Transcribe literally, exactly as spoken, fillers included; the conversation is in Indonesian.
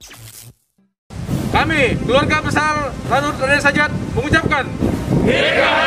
Kami, keluarga besar Lanut Raden Sajat, mengucapkan Merdeka!